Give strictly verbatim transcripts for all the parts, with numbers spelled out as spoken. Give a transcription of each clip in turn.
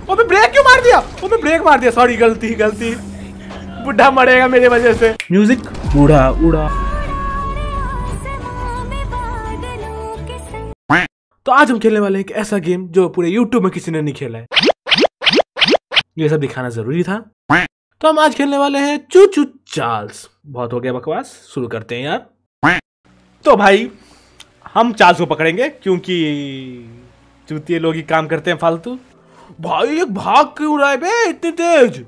अबे ब्रेक क्यों मार दिया? अबे ब्रेक मार दिया, सॉरी गलती गलती। बुढ़ा मरेगा मेरी वजह से। म्यूजिक बूढ़ा उड़ा। तो आज हम खेलने वाले हैं एक ऐसा गेम जो पूरे यूट्यूब में किसी ने नहीं खेला है। ये सब दिखाना जरूरी था। तो हम आज खेलने वाले हैं चू चू चार्ल्स। बहुत हो गया बकवास, शुरू करते हैं यार। तो भाई हम चार्ल्स को पकड़ेंगे क्योंकि चूतिए लोग ही काम करते हैं फालतू। भाई एक भाग क्यों रहा है बे इतनी तेज?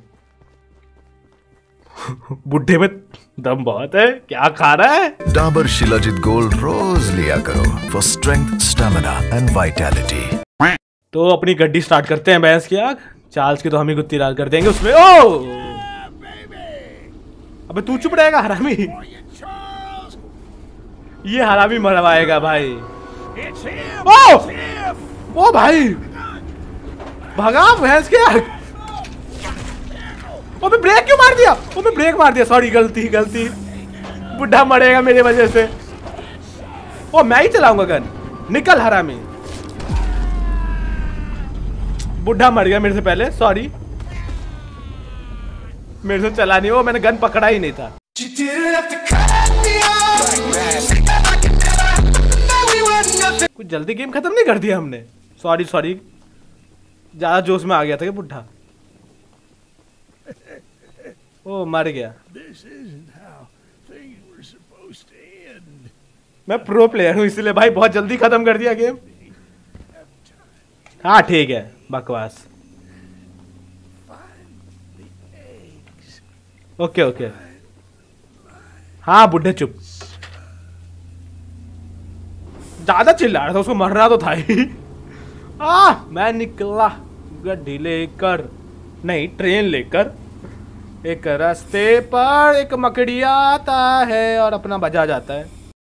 बुढ़े में दम बहुत है, क्या खा रहा है? डाबर शिलाजित गोल्ड रोज लिया करो for strength, stamina and vitality. तो अपनी गड्डी स्टार्ट करते हैं भैंस की आग। चार्ल्स की तो हम ही गुत्ती राल कर देंगे उसमें। ओ अबे तू चुप रहेगा हरामी। ये हरामी मरवाएगा भाई। ओ ओ भाई भगा भैंस की आग। अबे ब्रेक क्यों मार दिया? अबे ब्रेक मार दिया, सॉरी गलती गलती। बुढ़ा मरेगा मेरी वजह से। ओ मैं ही चलाऊंगा गन, निकल हरामी। बुढ़ा मर गया मेरे से पहले, सॉरी। मेरे से चला नहीं वो, मैंने गन पकड़ा ही नहीं था। कुछ जल्दी गेम खत्म नहीं कर दिया हमने, सॉरी सॉरी। ज्यादा जोश में आ गया था कि बुढ़ा। ओ मर गया। मैं प्रो प्लेयर हूँ इसलिए भाई बहुत जल्दी खत्म कर दिया गेम। हाँ ठीक है, बकवास। Okay okay. हाँ बुढ़े चुप। ज्यादा चिल्ला रहा था, उसको मरना तो था ही। आ, मैं निकला गड्डी लेकर, नहीं ट्रेन लेकर। एक रास्ते पर एक मकड़िया आता है और अपना बजा जाता है।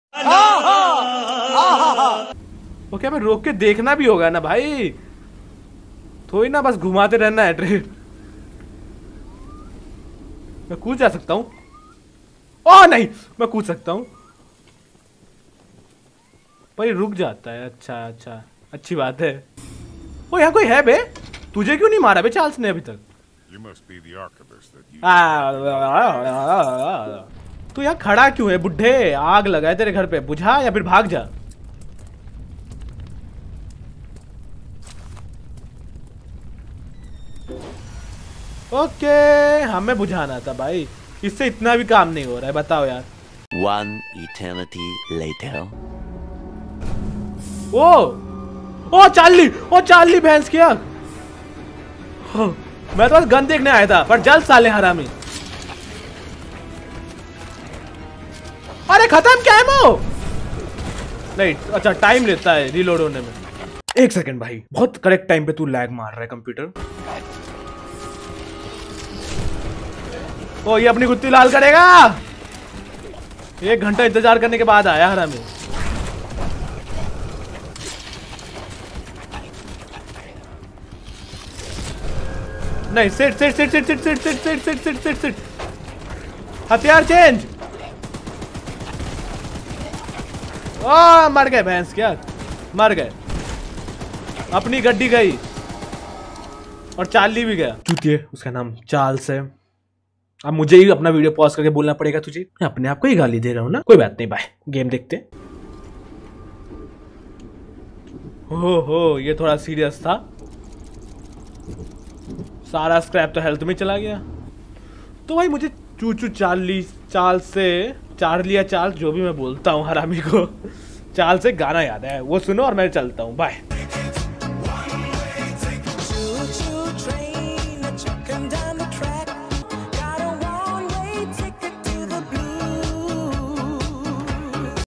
वो क्या, मैं रोक के देखना भी होगा ना भाई, थोड़ी ना बस घुमाते रहना है ट्रेन। मैं कूद जा सकता हूँ? ओ नहीं, मैं कूद सकता हूँ पर ये रुक जाता है। अच्छा अच्छा, अच्छी बात है। ओ यहाँ कोई है बे? तुझे क्यों नहीं मारा बे चार्ल्स ने अभी तक? तू यहाँ खड़ा क्यों है बुढ़े? आग लगा है तेरे घर पे, बुझा या फिर भाग जा। ओके, हमें बुझाना था भाई, इससे इतना भी काम नहीं हो रहा है, बताओ यार। One eternity later. ओ ओ चार्ली, ओ चार्ली भैंस की आग। मैं तो बस गन देखने आया था, पर जल्द साले हरामी। अरे खत्म क्या है वो? नहीं अच्छा, टाइम लेता है रीलोड होने में। एक सेकंड भाई, बहुत करेक्ट टाइम पे तू लैग मार रहा है कंप्यूटर। ओ ये अपनी गुत्ती लाल करेगा। एक घंटा इंतजार करने के बाद आया हरामी। नहीं sit sit sit sit sit sit sit sit sit sit sit sit हथियार चेंज। ओ मर गए भैंस, क्या मर गए। अपनी गड्डी गई और चार्ली भी गया। चूतिए, उसका नाम चार्ल्स है। अब मुझे ही अपना वीडियो पॉज करके बोलना पड़ेगा तुझे। मैं अपने आप को ही गाली दे रहा हूँ ना, कोई बात नहीं। बाय, गेम देखते। हो हो ये थोड़ा सीरियस था। सारा स्क्रैप तो हेल्थ में चला गया। तो भाई मुझे चूचू चार्ली चार्ल्स से, चार्ली या चार्ल्स जो भी मैं बोलता हूँ हरामी को, चार्ल्स से गाना याद है, वो सुनो और मैं चलता हूँ। बाय।